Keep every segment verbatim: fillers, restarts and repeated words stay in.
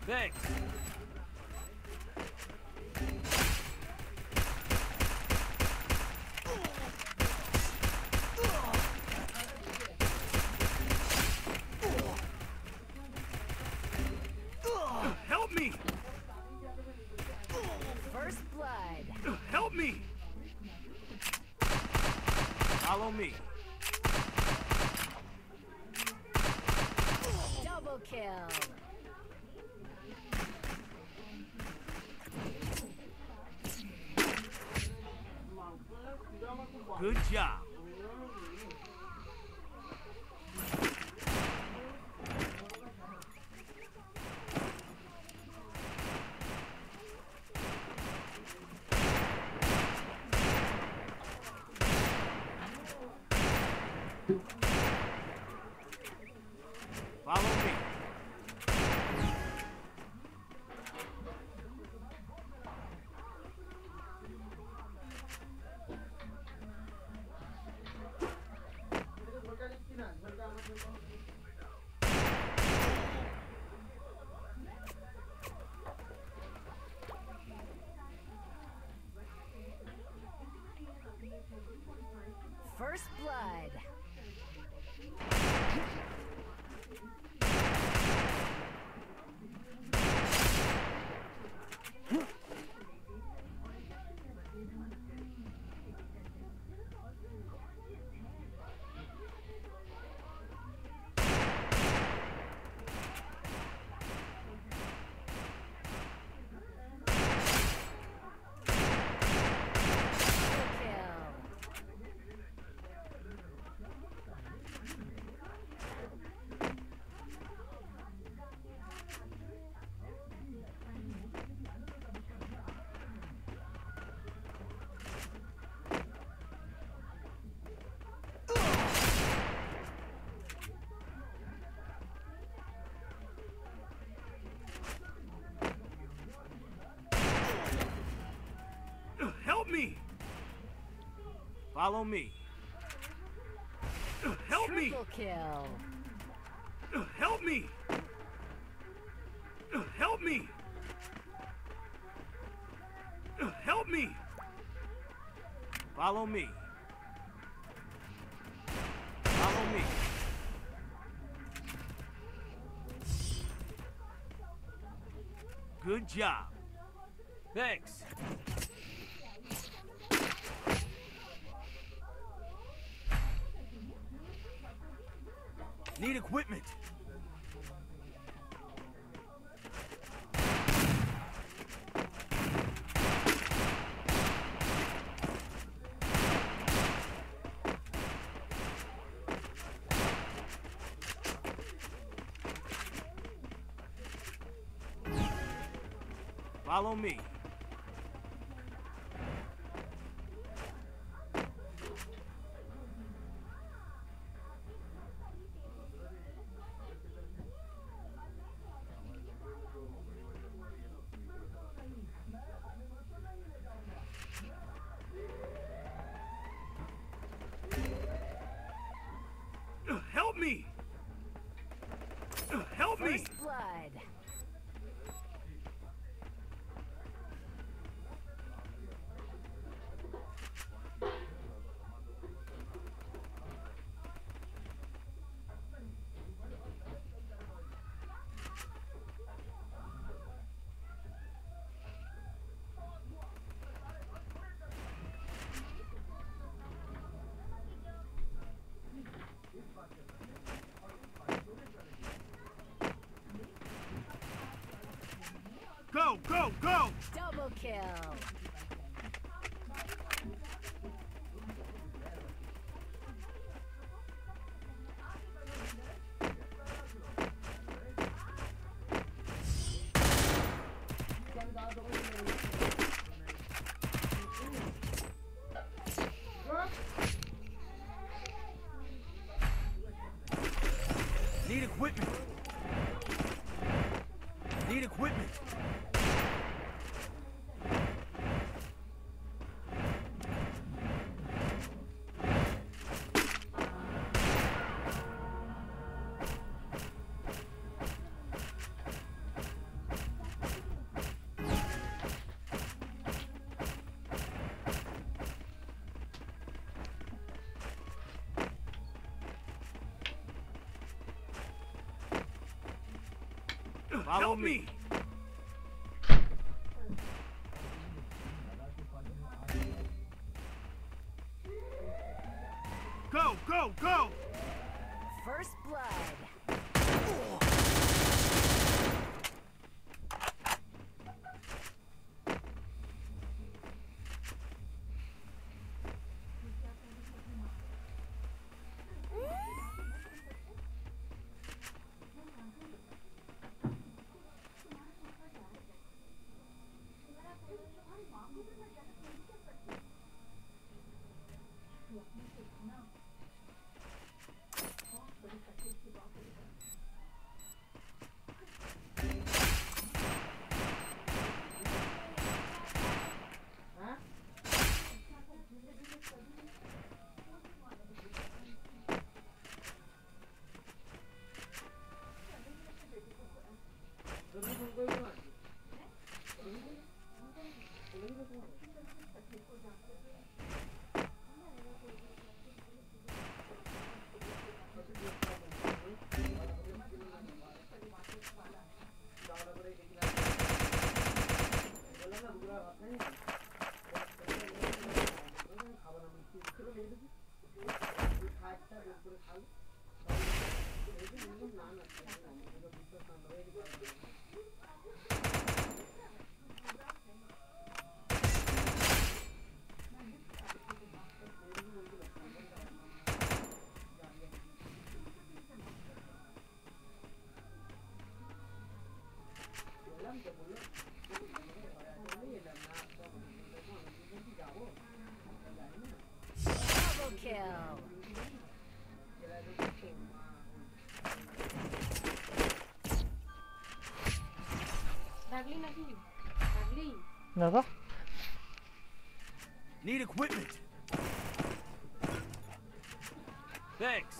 Thanks. Help me! First blood. Help me! Follow me. Double kill. Good job. Follow me. First blood. Help me! Follow me. Help me! Triple kill. Help me! Help me! Help me! Follow me. Follow me. Good job. Thanks. Need equipment. Follow me. Help me! Help me! First blood. Go, go, go! Double kill. Need equipment. Need equipment. Follow Help me. me! Go, go, go! First blood. Double kill. Dagli nahi. Dagli. Naka? Need equipment. Thanks.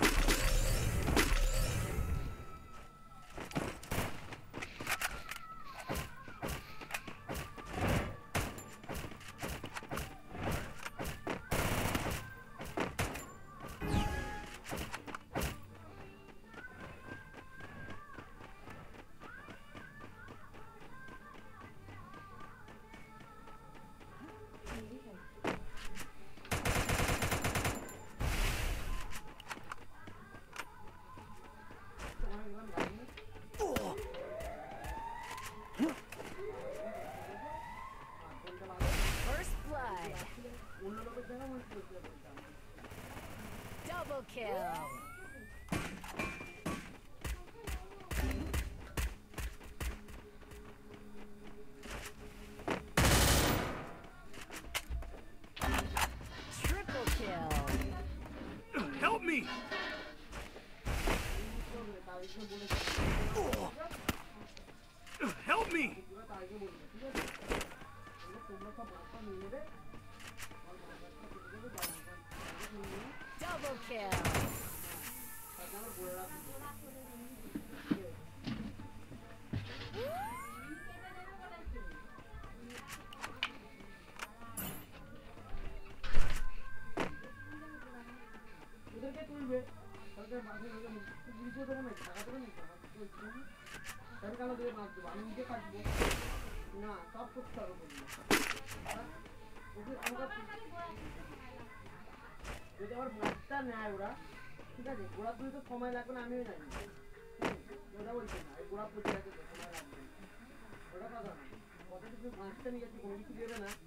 First blood. Double kill. Triple kill. Help me! Help me! Double kill. যদি আমার ব্লাডটা নেয় ওরা ঠিক আছে গোড়া তুই তো সময় লাগবে না আমিও জানি ওটা বলছি না এই গোড়া পচে আছে সময় লাগবে ওটা কথা না কত কিছু ব্লাডটা নিয়ে যাচ্ছি কোনো কিছু দেবে না